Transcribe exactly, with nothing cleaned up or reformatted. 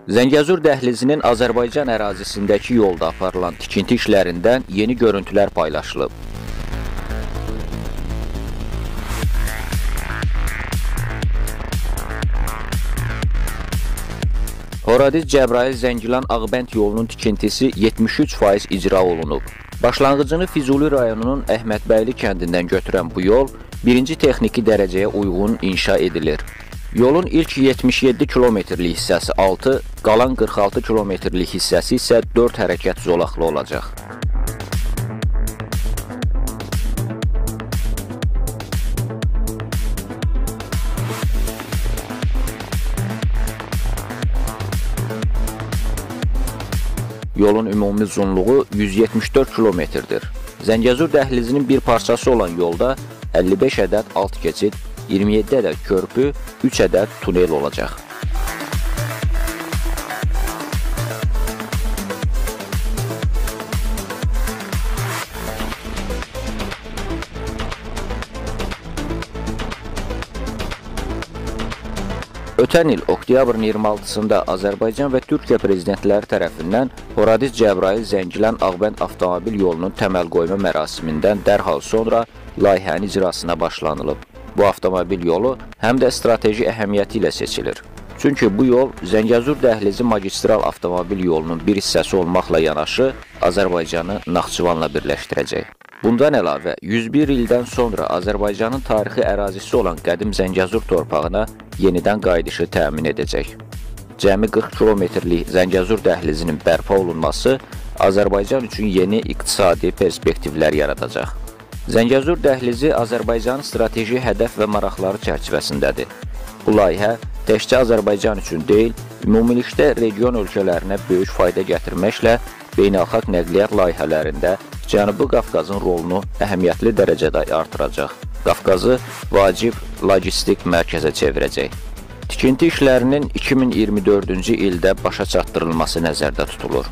Zəngəzur dəhlizinin Azərbaycan ərazisindəki yolda aparılan tikinti işlərindən yeni görüntülər paylaşılıb. Horadiz-Cəbrayıl-Zəngilan-Ağbənd yolunun tikintisi yetmiş üç faiz icra olunub. Başlanğıcını Füzuli rayonunun Əhmədbəyli kəndindən götürən bu yol birinci texniki dərəcəyə uyğun inşa edilir. Yolun ilk yetmiş yeddi kilometrlik hissəsi altı, qalan qırx altı kilometrlik hissəsi isə dörd hərəkət zolaqlı olacaq. Yolun ümumi uzunluğu yüz yetmiş dörd kilometrdir. Zəngəzur dəhlizinin bir parçası olan yolda əlli beş ədəd alt keçid, iyirmi yeddi ədəd körpü, üç ədəd tunel olacaq. Ötən il oktyabrın iyirmi altısında Azərbaycan və Türkiyə prezidentləri tərəfindən Horadiz-Cəbrayıl-Zəngilan-Ağbənd avtomobil yolunun təməl qoyma mərasimindən dərhal sonra layihənin icrasına başlanılıb. Bu avtomobil yolu həm də strateji əhəmiyyəti ilə seçilir. Çünki bu yol Zəngəzur dəhlizi magistral avtomobil yolunun bir hissəsi olmaqla yanaşı Azərbaycanı Naxçıvanla birləşdirəcək. Bundan əlavə, yüz bir ildən sonra Azərbaycanın tarixi ərazisi olan qədim Zəngəzur torpağına yenidən qayıdışı təmin edəcək. Cəmi qırx kilometrlik Zəngəzur dəhlizinin bərpa olunması Azərbaycan üçün yeni iqtisadi perspektivlər yaradacaq. Zəngəzur dəhlizi Azərbaycanın strateji hədəf və maraqları çərçivəsindədir. Bu layihə təkcə Azərbaycan üçün deyil, ümumilikdə region ölkələrinə böyük fayda gətirməklə beynəlxalq nəqliyyat layihələrində Cənubi Qafqazın rolunu əhəmiyyətli dərəcədə artıracaq. Qafqazı vacib logistik mərkəzə çevirəcək. Tikinti işlərinin iki min iyirmi dördüncü ildə başa çatdırılması nəzərdə tutulur.